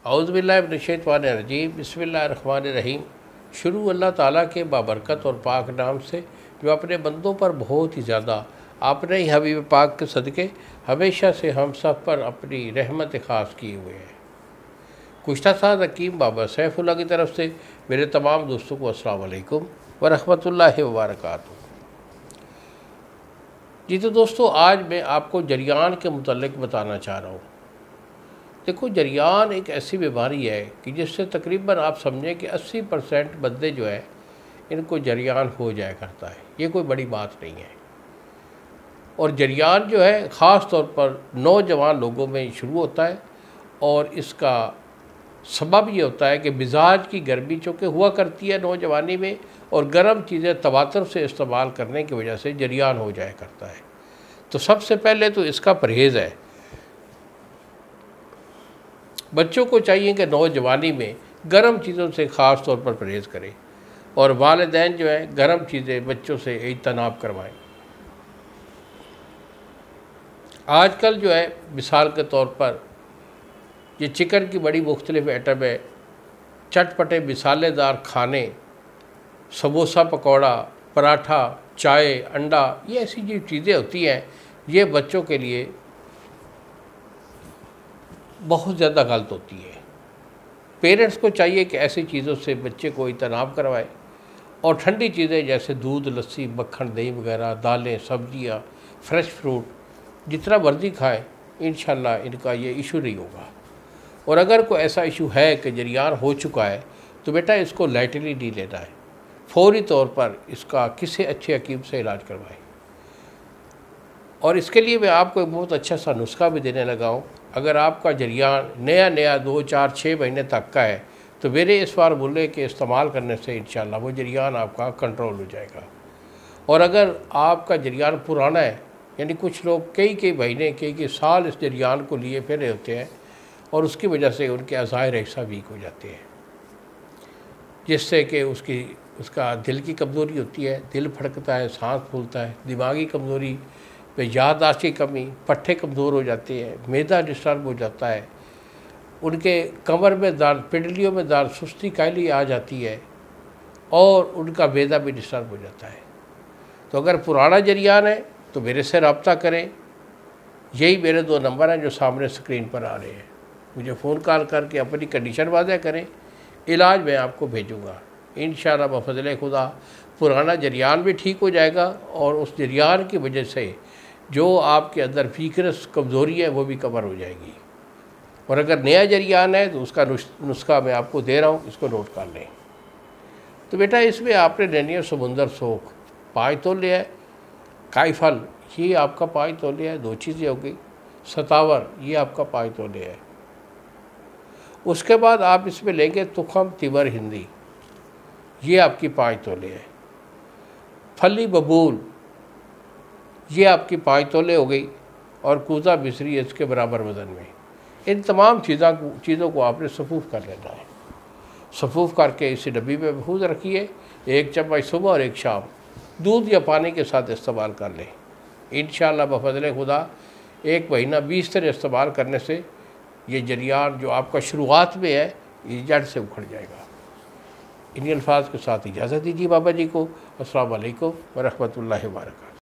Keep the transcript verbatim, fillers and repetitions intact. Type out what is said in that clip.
औज़ुबिल्लाहि बिस्मिल्लाहिर्रहमानिर्रहीम। शुरू अल्लाह ताला के बाबरकत और पाक नाम से जो अपने बंदों पर बहुत ही ज़्यादा आपने ही हबीब पाक के सदक़े हमेशा से हम सब पर अपनी रहमत ख़ास किए हुए हैं। कुश्ता साद हकीम बाबा सैफुल्लाह की तरफ से मेरे तमाम दोस्तों को अस्सलाम वालेकुम व रहमतुल्लाहि व बरकातुहू। जी तो दोस्तों, आज मैं आपको जरियान के मुतल्लिक़ बताना चाह रहा हूँ। देखो, जरियान एक ऐसी बीमारी है कि जिससे तकरीबन आप समझें कि अस्सी परसेंट बंदे जो है इनको जरियान हो जाया करता है। ये कोई बड़ी बात नहीं है। और जरियान जो है ख़ास तौर पर नौजवान लोगों में शुरू होता है और इसका सबब ये होता है कि मिजाज की गर्मी चूँकि हुआ करती है नौजवानी में और गर्म चीज़ें तवातर से इस्तेमाल करने की वजह से जरियान हो जाया करता है। तो सबसे पहले तो इसका परहेज़ है। बच्चों को चाहिए कि नौजवानी में गर्म चीज़ों से ख़ास तौर पर परहेज़ करें और वालिदैन जो है गर्म चीज़ें बच्चों से इज्तनाब करवाएं। आजकल जो है मिसाल के तौर पर ये चिकन की बड़ी मुख्तलिफ़ आइटम है, चटपटे मिसालेदार खाने, समोसा, पकौड़ा, पराठा, चाय, अंडा, ये ऐसी जो चीज़ें होती हैं ये बच्चों के लिए बहुत ज़्यादा गलत होती है। पेरेंट्स को चाहिए कि ऐसी चीज़ों से बच्चे को इज्तनाब करवाए और ठंडी चीज़ें जैसे दूध, लस्सी, मक्खन, दही वगैरह, दालें, सब्जियां, फ्रेश फ्रूट जितना मर्ज़ी खाएं, इंशाल्लाह इनका ये इशू नहीं होगा। और अगर कोई ऐसा इशू है कि जरियान हो चुका है तो बेटा इसको लाइटली नहीं लेना है, फौरी तौर पर इसका किसी अच्छे हकीम से इलाज करवाएं। और इसके लिए मैं आपको एक बहुत अच्छा सा नुस्खा भी देने लगा हूँ। अगर आपका जरियान नया नया दो चार छः महीने तक का है तो मेरे इस फार्मूले के इस्तेमाल करने से इंशाल्लाह वो जरियान आपका कंट्रोल हो जाएगा। और अगर आपका जरियान पुराना है, यानी कुछ लोग कई कई महीने कई कई साल इस जरियान को लिए फिर होते हैं और उसकी वजह से उनके अज़ाहिर हिस्सा वीक हो जाते हैं, जिससे कि उसकी उसका दिल की कमज़ोरी होती है, दिल फड़कता है, सांस फूलता है, दिमागी कमज़ोरी पे याददाश्त की कमी, पट्टे कमज़ोर हो जाते हैं, मैदा डिस्टर्ब हो जाता है, उनके कमर में दर्द, पिंडलियों में दर्द, सुस्ती, कायली आ जाती है और उनका मैदा भी डिस्टर्ब हो जाता है। तो अगर पुराना जरियान है तो मेरे से रब्ता करें। यही मेरे दो नंबर हैं जो सामने स्क्रीन पर आ रहे हैं। मुझे फ़ोन कॉल करके अपनी कंडीशन वाज़ह करें, इलाज मैं आपको भेजूँगा। इंशाअल्लाह बफ़ज़ल खुदा पुराना जरियान भी ठीक हो जाएगा और उस जरियान की वजह से जो आपके अंदर वीकनेस, कमज़ोरी है वो भी कवर हो जाएगी। और अगर नया जरियान है तो उसका नुस्खा मैं आपको दे रहा हूँ, इसको नोट कर लें। तो बेटा इसमें आपने लेनी है समुंदर सोख, पाँच तोले है, कायफल ये आपका पाँच तोले है, दो चीज़ें हो गई। सतावर ये आपका पाँच तोले है। उसके बाद आप इसमें लेंगे तुखम तिवर हिंदी, ये आपकी पाँच तोले है। फली बबूल ये आपकी पाँच तोले हो गई और कूज़ा मिस्री इसके बराबर वज़न में। इन तमाम चीज़ों को चीज़ों को आपने सफ़ूफ़ कर लेना है। सफ़ूफ़ करके इसी डब्बी में महफूज रखिए। एक चम्मच सुबह और एक शाम दूध या पानी के साथ इस्तेमाल कर लें। इंशाअल्लाह बफ़ज़ल खुदा एक महीना बीस तरह इस्तेमाल करने से ये जरियान जो आपका शुरुआत में है ये जड़ से उखड़ जाएगा। इन्हीं अल्फाज के साथ इजाज़त दीजिए बाबा जी को। अस्सलाम वालेकुम व रहमतुल्लाहि व बरकातहू।